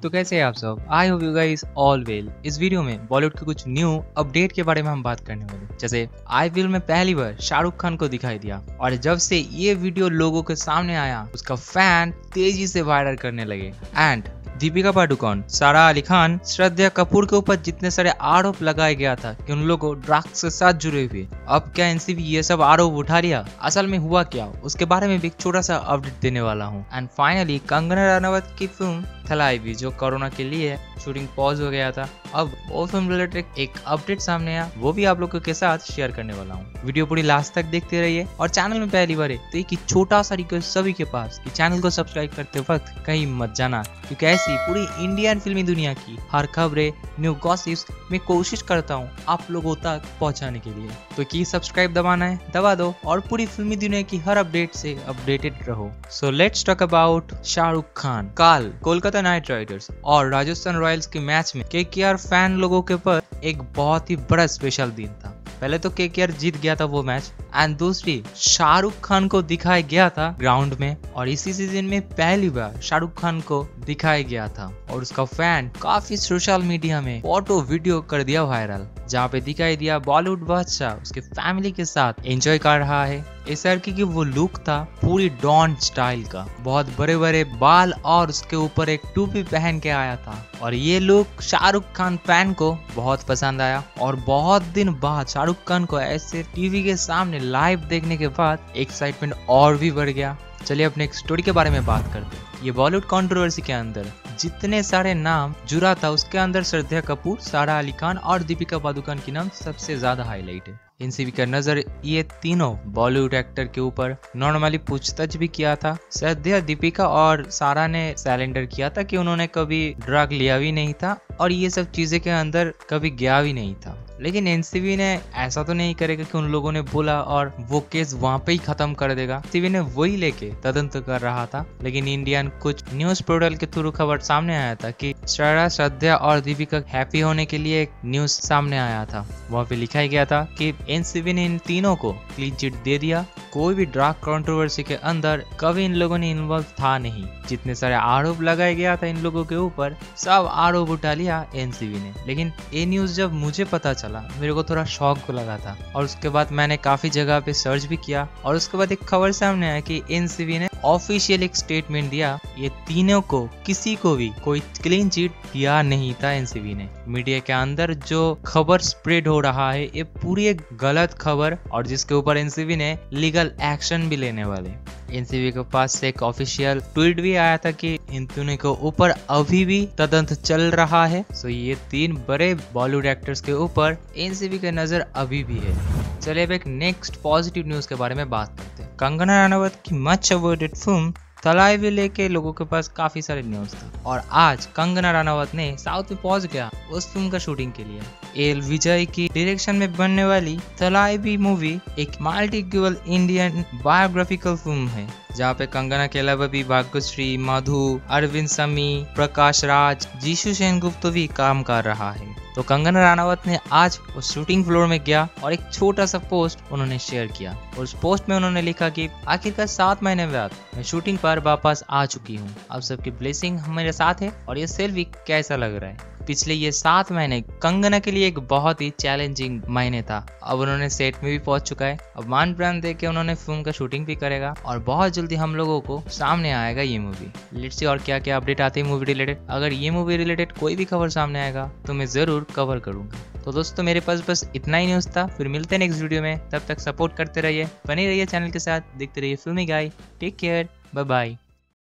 तो कैसे हैं आप सब? I hope you guys all well. इस वीडियो में बॉलीवुड के कुछ न्यू अपडेट के बारे में हम बात करने वाले। जैसे आईपीएल में पहली बार शाहरुख खान को दिखाई दिया और जब से ये वीडियो लोगों के सामने आया उसका फैन तेजी से वायरल करने लगे। एंड दीपिका पादुकोण, सारा अली खान, श्रद्धा कपूर के ऊपर जितने सारे आरोप लगाया गया था कि उन लोगों ड्रग्स के साथ जुड़े हुए, अब क्या एनसीबी ये सब आरोप उठा लिया? असल में हुआ क्या, उसके बारे में भी एक छोटा सा अपडेट देने वाला हूँ। एंड फाइनली कंगना रनावत की फिल्म थलाइवी जो कोरोना के लिए शूटिंग पॉज हो गया था, अब वो फिल्म रिलेटेड एक अपडेट सामने आया, वो भी आप लोगों के साथ शेयर करने वाला हूँ। वीडियो पूरी लास्ट तक देखते रहिए और चैनल में पहली बार है तो एक छोटा सा रिक्वेस्ट सभी के पास कि चैनल को सब्सक्राइब करते वक्त कहीं मत जाना, क्योंकि ऐसी पूरी इंडियन फिल्मी दुनिया की हर खबरें, न्यू गॉसिप्स मैं कोशिश करता हूँ आप लोगों तक पहुँचाने के लिए। तो की सब्सक्राइब दबाना है, दबा दो और पूरी फिल्मी दुनिया की हर अपडेट से अपडेटेड रहो। So let's talk about Shahrukh Khan. कल कोलकाता नाइट राइडर्स और राजस्थान रॉयल्स के मैच में केकेआर फैन लोगों के ऊपर एक बहुत ही बड़ा स्पेशल दिन था। पहले तो केकेआर जीत गया था वो मैच, एंड दूसरी शाहरुख खान को दिखाया गया था ग्राउंड में, और इसी सीजन में पहली बार शाहरुख खान को दिखाया गया था और उसका फैन काफी सोशल मीडिया में फोटो वीडियो कर दिया वायरल, जहाँ पे दिखाई दिया बॉलीवुड बादशाह उसके फैमिली के साथ एंजॉय कर रहा है। इस लड़की की वो लुक था पूरी डॉन स्टाइल का, बहुत बड़े बड़े बाल और उसके ऊपर एक टोपी पहन के आया था, और ये लुक शाहरुख खान फैन को बहुत पसंद आया। और बहुत दिन बाद शाहरुख खान को ऐसे टीवी के सामने लाइव देखने के बाद एक्साइटमेंट और भी बढ़ गया। चलिए अपने एक स्टोरी के बारे में बात करते हैं। ये बॉलीवुड कंट्रोवर्सी के अंदर जितने सारे नाम जुड़ा था उसके अंदर श्रद्धा कपूर, सारा अली खान और दीपिका पादुकोण की नाम सबसे ज्यादा हाईलाइट है। एनसीबी का नजर ये तीनों बॉलीवुड एक्टर के ऊपर नॉर्मली पूछताछ भी किया था। श्रद्धा, दीपिका और सारा ने सरेंडर किया था कि उन्होंने कभी ड्रग लिया भी नहीं था और ये सब चीजें के अंदर कभी गया भी नहीं था। लेकिन एनसीबी ने ऐसा तो नहीं करेगा कि उन लोगों ने बोला और वो केस वहां पे ही खत्म कर देगा। एनसीबी ने वही लेके तदंत कर रहा था, लेकिन इंडियन कुछ न्यूज पोर्टल के थ्रू खबर सामने आया था कि श्रद्धा और दीपिका हैप्पी होने के लिए एक न्यूज सामने आया था। वहाँ पे लिखा गया था कि एनसीबी ने इन तीनों को क्लीन चिट दे दिया, कोई भी ड्रग कंट्रोवर्सी के अंदर कभी इन लोगों ने इन्वॉल्व था नहीं। जितने सारे आरोप लगाया गया था इन लोगों के ऊपर सब आरोप उठा लिया एनसीबी ने। लेकिन ये न्यूज जब मुझे पता चला मेरे को थोड़ा शॉक लगा था, और उसके बाद मैंने काफी जगह पे सर्च भी किया और उसके बाद एक खबर सामने आया कि एनसीबी ने ऑफिशियल एक स्टेटमेंट दिया, ये तीनों को किसी को भी कोई क्लीन चिट दिया नहीं था एनसीबी ने। मीडिया के अंदर जो खबर स्प्रेड हो रहा है ये पूरी एक गलत खबर, और जिसके ऊपर एनसीबी ने लीगल एक्शन भी लेने वाले। एनसीबी के पास से एक ऑफिशियल ट्वीट भी आया था कि इन तीनों के ऊपर अभी भी तदंत चल रहा है। सो ये तीन बड़े बॉलीवुड एक्टर्स के ऊपर एनसीबी की नजर अभी भी है। चलिए अब एक नेक्स्ट पॉजिटिव न्यूज के बारे में बात करते हैं। कंगना रनावत की मच अवॉइडेड फिल्म थलाइवी लेके लोगों के पास काफी सारे न्यूज था, और आज कंगना रनावत ने साउथ में पहुंच गया उस फिल्म का शूटिंग के लिए। एल विजय की डायरेक्शन में बनने वाली थलाइवी मूवी एक मल्टीग्यूअल इंडियन बायोग्राफिकल फिल्म है, जहाँ पे कंगना के अलावा भी भाग्यश्री, मधु, अरविंद समी, प्रकाश राज, जीशु सेनगुप्त भी काम कर रहा है। तो कंगना रनावत ने आज उस शूटिंग फ्लोर में गया और एक छोटा सा पोस्ट उन्होंने शेयर किया, और उस पोस्ट में उन्होंने लिखा कि आखिरकार 7 महीने बाद मैं शूटिंग पर वापस आ चुकी हूँ, अब सबकी ब्लेसिंग मेरे साथ है, और ये सेल्फी कैसा लग रहा है। पिछले ये 7 महीने कंगना के लिए एक बहुत ही चैलेंजिंग महीने था। अब उन्होंने सेट में भी पहुंच चुका है, अब मान प्राण दे के उन्होंने फिल्म का शूटिंग भी करेगा, और बहुत जल्दी हम लोगों को सामने आएगा ये मूवी। लेट्स सी और क्या क्या अपडेट आती है मूवी रिलेटेड। अगर ये मूवी रिलेटेड कोई भी खबर सामने आएगा तो मैं जरूर कवर करूंगा। तो दोस्तों मेरे पास बस इतना ही न्यूज था, फिर मिलते हैं नेक्स्ट वीडियो में। तब तक सपोर्ट करते रहिए, बने रहिए चैनल के साथ, देखते रहिए filmy guy. Take care, bye bye.